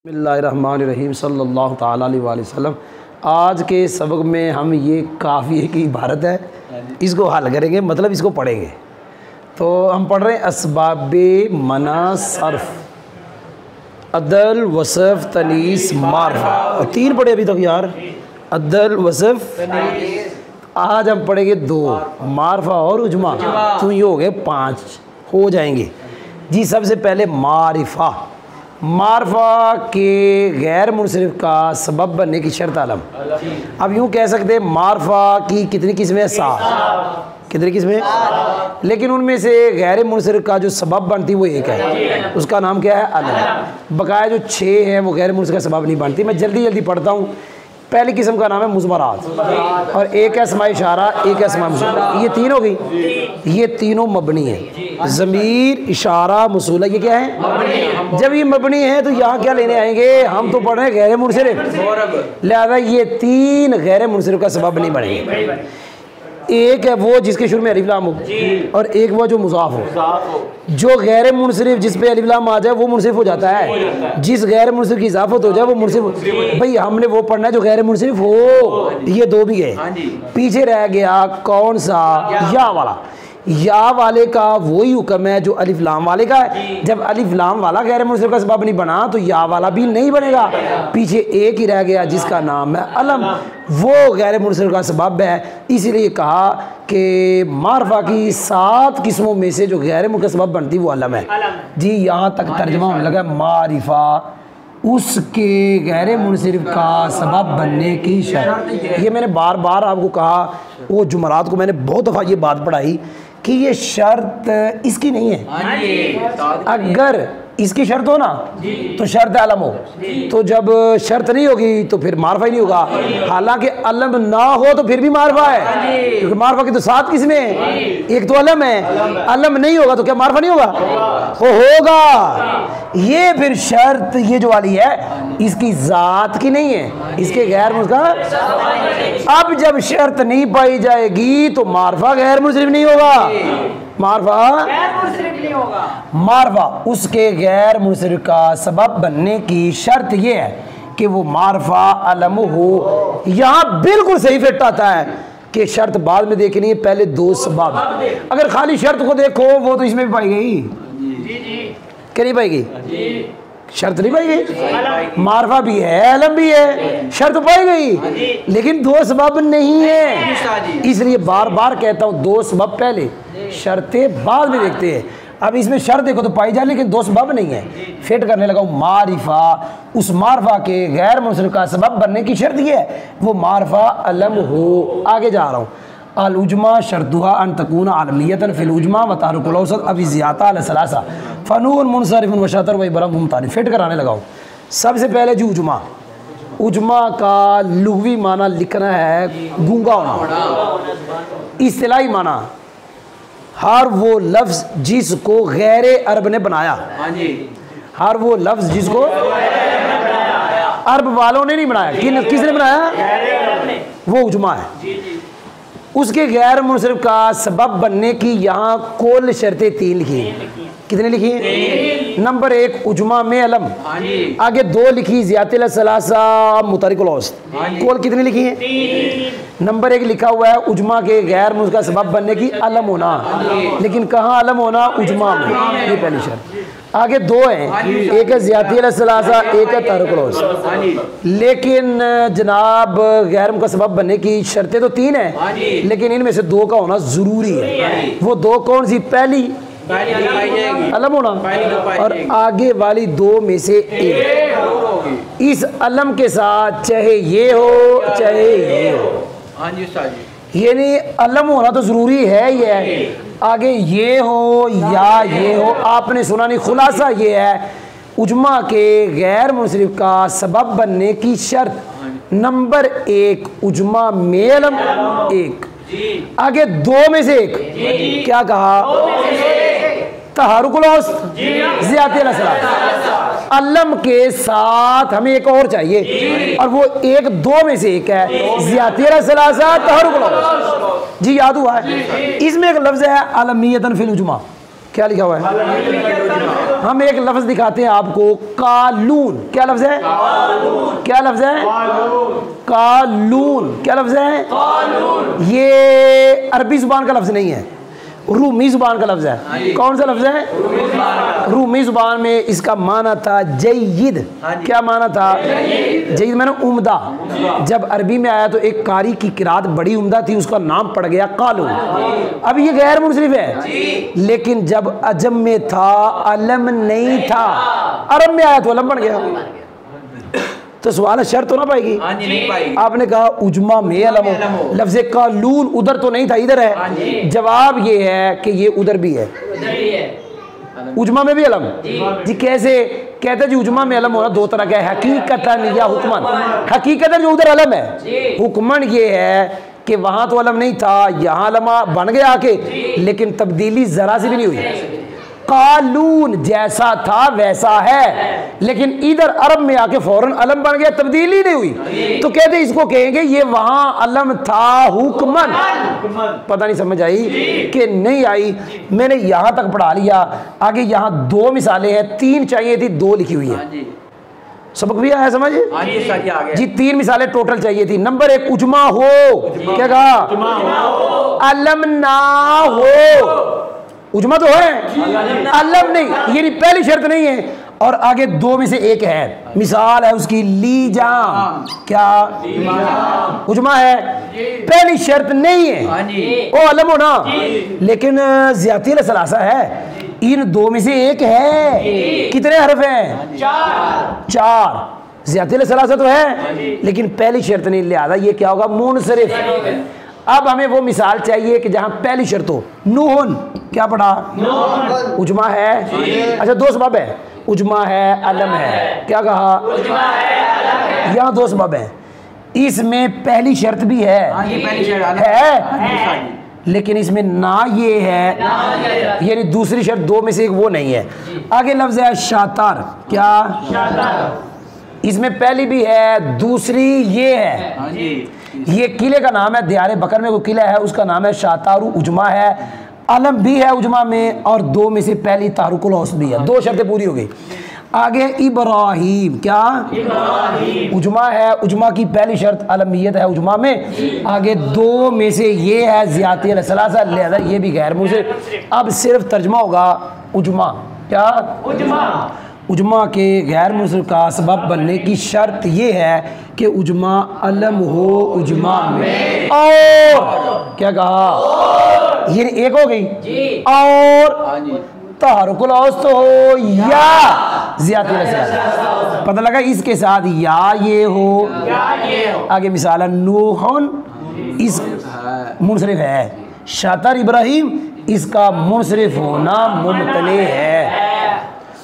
बिस्मिल्लाहिर्रहमानिर्रहीम सल्लल्लाहु ताला अलैहि वसल्लम। आज के सबक में हम ये काफ़िए की इबारत है, इसको हल करेंगे, मतलब इसको पढ़ेंगे। तो हम पढ़ रहे हैं असबाबे मना सर्फ, अदल वसफ़ तनीस मारफा। तीन पढ़े अभी तक यार, अदल वसफ़। आज हम पढ़ेंगे दो, मारफा और उजमा। तो ये हो गए पाँच, हो जाएंगे जी। सबसे पहले मारिफा, मारफा के गैर मुनसरिफ का सबब बनने की शर्त आलम। अब यूँ कह सकते हैं मारफा की कितनी किस्में हैं? सात। कितनी किस्में? लेकिन उनमें से गैर मुनसरिफ का जो सबब बनती वो एक है, उसका नाम क्या है? अलम। बकाया जो छः हैं वो गैर मुनसरिफ का सबब नहीं बनती। मैं जल्दी जल्दी पढ़ता हूँ। पहली किस्म का नाम है मुज़मरात, और एक है अस्माए इशारा, एक है अस्माए मौसूला। ये तीन हो गई, ये तीनों मबनी है। ज़मीर, इशारा, मौसूला, ये क्या है? जब ये मबनी है तो यहाँ क्या लेने आएंगे? हम तो पढ़ रहे हैं गैर मुनसरिफ, लिहाजा ये तीन गैर मुनसरिफ का सबब नहीं बनेंगे। एक है वो जिसके शुरू में अलिफ लाम हो, और एक वो जो मुज़ाफ हो। जो गैर मुनसरिफ जिस पे अलिफ लाम आ जाए वो मुनसरिफ हो जाता है, जिस गैर मुनसरिफ की इजाफत हो जाए वो मुनसरिफ। भाई हमने वो पढ़ना है जो गैर मुनसरिफ हो। ये दो भी गए, पीछे रह गया कौन सा? या वाला। या वाले का वही हुक्म है जो अलिफ लाम वाले का है। जब अलिफ लाम वाला गैर मुनसरिफ का सबब नहीं बना तो या वाला भी नहीं बनेगा। पीछे एक ही रह गया जिसका नाम है अलम, वो गैर मुनसरिफ का सबब है। इसीलिए कहा कि मारफा की सात किस्मों में से जो गैर मुनसरिफ का सबब बनती वो अलम है जी। यहाँ तक तर्जमा होने लगा मारिफा उसके गैर मुनसरिफ का सबब बनने की शर्त। ये मैंने बार बार आपको कहा, वो जुमरात को मैंने बहुत दफ़ा ये बात पढ़ाई कि ये शर्त इसकी नहीं है। अगर इसकी शर्त हो ना तो शर्त अलम हो, तो जब शर्त नहीं होगी तो फिर मारफा ही नहीं होगा। हालांकि अलम ना हो तो फिर भी मारफा है, क्योंकि मारफा की तो सात किस्में हैं, एक तो अलम है। अलम नहीं होगा तो क्या मारफा नहीं होगा? होगा। ये फिर शर्त ये जो वाली है इसकी जात की नहीं है, इसके गैर मुनसरिफ। अब जब शर्त नहीं पाई जाएगी तो मारफा गैर मुनसरिफ नहीं होगा। मारफा उसके गैर मुनसरिफ का सबब बनने की शर्त यह है कि वो मारफा अलम हो। यहाँ बिल्कुल सही फिट आता है कि शर्त बाद में देखनी है, पहले दो सबब। अगर खाली शर्त को देखो वो तो इसमें भी पाई गई, क्या नहीं पाई गई? शर्त नहीं पाई गई। मारफा भी है, अलम भी है, शर्त पाई गई, लेकिन दो सबब नहीं है। इसलिए बार बार कहता हूँ दो सबब पहले, शर्तें बाद में देखते हैं। अब इसमें शर्त देखो तो पाई जाए, लेकिन दो सबब नहीं है। फिट करने लगा मारिफा, उस मारफा के गैर मुनसरिफ का सबब बनने की शर्त ये है वो मारफा अलम हो। आगे जा रहा हूँ। अल उजमा शर्तुहा अन तकून आलमियतन फिल उजमा व तारुकुल औसत अव ज़ियादा अल सलासा फ़नून मुनसरिफ़ुन व शतर व इबरम मुमतानिफ़। फिट कराने लगाओ। सबसे पहले जी उजमा, उजमा का लुग़वी माना लिखना है गूंगा होना। इस्तिलाही माना हर वो लफ्ज़ जिसको गैर अरब ने बनाया, हर वो लफ्ज़ जिसको अरब वालों ने नहीं बनाया। किसने बनाया? वो उजमा है। उसके गैर मुनसरिफ का सबब बनने की यहाँ कुल शर्तें तीन लिखी। कितने लिखी? नंबर एक उजमा में अलम, आगे दो लिखी ज़ियादा सलासा मुतारिकुल औसत। कुल कितनी लिखी है? नंबर एक लिखा हुआ है उजमा के गैर मुनसरिफ का सबब बनने की अलम होना, लेकिन कहाँ अलम होना? उजमा में। ये पहली शर्त। आगे दो हैं, एक है ज़ियादा सलासा, एक है तारुकुल औसत। लेकिन जनाब गैर मुनसरिफ का सबब बनने की शर्तें तो तीन हैं, लेकिन इनमें से दो का होना ज़रूरी है। वो दो कौन सी? पहली अलम होना, और आगे वाली दो में से एक। इस अलम के साथ चाहे ये हो चाहे ये हो, यानी अलम होना तो ज़रूरी है। ये है आगे ये हो या ये हो, आपने सुना नहीं। खुलासा ये है उजमा के गैर मुनसरिफ का सबब बनने की शर्त नंबर एक उजमा में अलम एक, आगे दो में से एक। क्या कहा? तहारुकुल औसत ज़ियादा सलासा। अलम के साथ हमें एक और चाहिए, और वो एक दो में से एक है, ज़ियादा सलासा तहारुकुल औसत। जी याद हुआ है? इसमें एक लफ्ज़ है अलमियतन फिल उजमा। क्या लिखा हुआ है? हम एक लफ्ज दिखाते हैं आपको, कालून। क्या लफ्ज है? क्या लफ्ज है? कालून। क्या लफ्ज है? ये अरबी जुबान का लफ्ज नहीं है, रूमी जुबान का लफ्ज है। कौन सा लफ्ज है? रूमी जुबान में इसका माना था जय्यिद। क्या माना था? जय्यिद माना उम्दा। जब अरबी में आया तो एक कारी की किरात बड़ी उम्दा थी, उसका नाम पड़ गया कालून। अब ये गैर मुनसरिफ है, लेकिन जब अजम में था अलम नहीं था, अरब में आया तो अलम बन गया। तो सवाल शर्त तो ना पाएगी? नहीं पाएगी। आपने कहा उजमा में अलम हो, लफ्ज़ कालून उधर तो नहीं था, इधर है। जवाब ये है कि ये उधर भी है, उजमा में भी अलम। जी कैसे? कहते जी उजमा में अलम होना दो तरह का है, हकीकतन या हुक्मन। हकीकतन जो उधर अलम है, हुक्मन ये है कि वहां तो अलम नहीं था, यहाँ अलम बन गया आके, लेकिन तब्दीली जरा सी भी नहीं हुई। कालून जैसा था वैसा है, लेकिन इधर अरब में आके फौरन अलम बन गया, तब्दीली नहीं हुई। तो कहते इसको कहेंगे ये वहां अलम था हुक्मन। पता नहीं समझ आई कि नहीं आई? मैंने यहां तक पढ़ा लिया, आगे यहां दो मिसालें हैं, तीन चाहिए थी, दो लिखी हुई है। सबक भी आया समझ? जी 3 मिसालें टोटल चाहिए थी। नंबर 1 उजमा हो। क्या कहा? अलम ना हो। उजमा तो है, अलम नहीं, ये पहली शर्त नहीं है। और आगे दो में से एक है, मिसाल है उसकी लीजाम। क्या? उजमा है, पहली शर्त नहीं है, ओ अलम हो ना, लेकिन ज़ियाती सलासा है। इन दो में से एक है। कितने हरफ हैं? 4। ज़ियाती सलासा तो है, लेकिन पहली शर्त नहीं, लिहाजा ये क्या होगा? मुनसरिफ। अब हमें वो मिसाल चाहिए कि जहां पहली शर्त हो। नूहन। क्या पढ़ा? उजमा है। अच्छा 2 सबब है, उजमा है अलम है। क्या कहा? यहाँ 2 सबब है। इसमें पहली शर्त भी है, लेकिन इसमें ना ये है, यानी दूसरी शर्त 2 में से एक वो नहीं है। आगे लफ्ज है शातार। क्या? इसमें पहली भी है, दूसरी ये है। ये किले का नाम है, दियारे बकर में कोई किला है, उसका नाम है शातारू। उजमा है, अलम भी है उजमा में, और 2 में से पहली तारुकुल औस भी है। 2 शर्तें पूरी हो गई। आगे इब्राहिम। क्या? उजमा है, उजमा की पहली शर्त अलमियत है उजमा में। आगे 2 में से ये है ज़ियाती सलासा, लिहाजा ये भी गैर मुनसरिफ। अब सिर्फ तर्जमा होगा उजमा। क्या? उजमा के गैर मुनसरिफ का सबब बनने की शर्त ये है कि उजमा अलम हो उजमा में। और क्या कहा? ये एक हो गई, और तहरुकुल औस्त हो या ज़ियाती सलासा। पता लगा? इसके साथ या ये हो। आगे मिसाल नूहन, इस मुनसरिफ है। शातर इब्राहिम, इसका मुनसरिफ होना मुमतने है।